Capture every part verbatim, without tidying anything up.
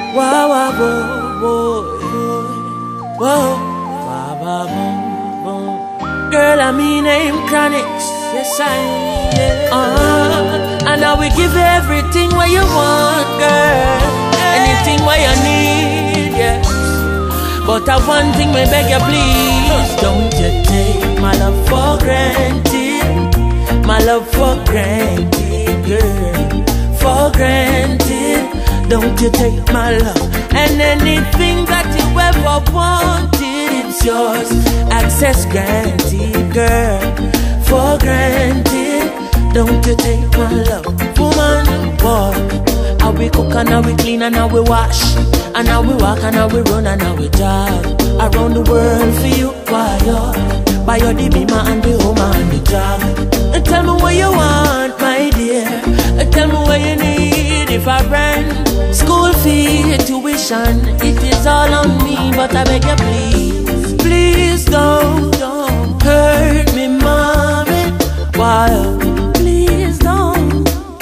Wow, wow, whoa, whoa, whoa, wow, wow, boom, boom. Girl, I mean name Chronixx, yes I am. Yeah. Uh-huh. And I will give you everything what you want, girl. Anything what you need, yes. But I one thing me beg you, please, don't you take my love for granted, my love for granted, girl, for granted. Don't you take my love and anything that you ever wanted, it's yours. Access granted, girl, for granted. Don't you take my love, woman, boy. How we cook and how we clean and how we wash, and how we walk and how we run and how we jog around the world for you, why you buy your the beamer and the home and the job. And tell me what you want, my dear. And tell me what you need. If I rent, school fee, tuition, it is all on me. But I beg you, please, please don't, don't hurt me, mommy. Why? Please don't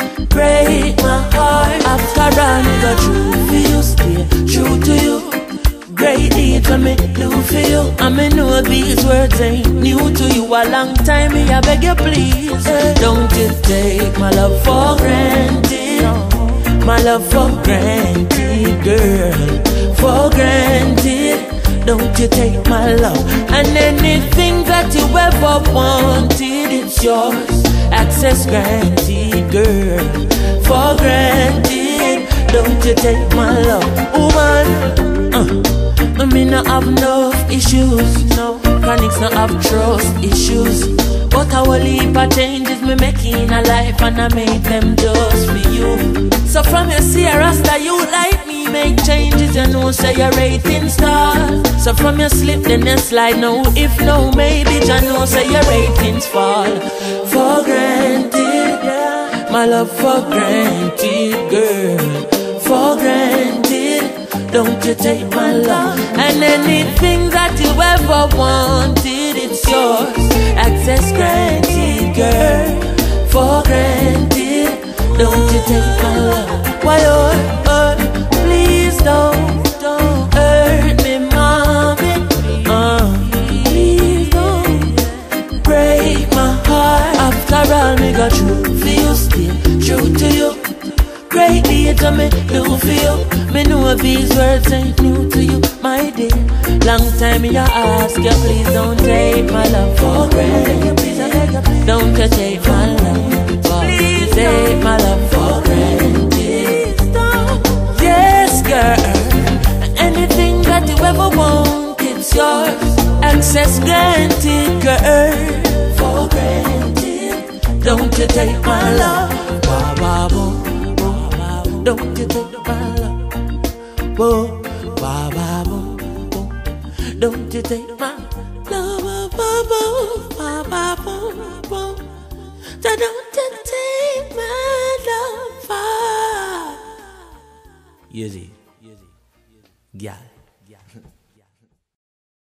break my heart. After all, me go true for you, stay true to you. Great deeds for me do for you. And me know these words ain't new to you. A long time me I beg you please, don't you take my love for granted, my love for granted, girl, for granted. Don't you take my love and anything that you ever wanted, it's yours. Access granted, girl, for granted. Don't you take my love, woman. uh. I mean, I have no issues, no. Chronixx no have trust issues. But I will leave a changes me making a life, and I made them just for you. So from your see a Rasta, you like me, make changes, you know, say your rating star. So from your slip, then you slide, no, if no, maybe, you know, say your ratings fall. For granted, yeah. My love for granted, girl, for granted. Don't you take my love and anything that you ever wanted, it's yours. Access granted, girl, for granted. Don't you take my love. Why, oh, oh, please don't, don't hurt me, mommy. Uh, please don't break my heart. After all, me got true for you, still true to you. Great deeds I me do for you. Me know these words ain't new to you, my dear. Long time me I ask you, please don't take my love for granted. Don't you take my love, please take my love for granted. Yes, girl, anything that you ever want, it's yours. Access granted, girl, for granted. Don't you take my love, ba ba boom. Don't you take my love, whoa, ba ba boom, boom. Don't you take my love, ba ba ba ba boom, boom. Don't you take my love, ah. Easy, yeah.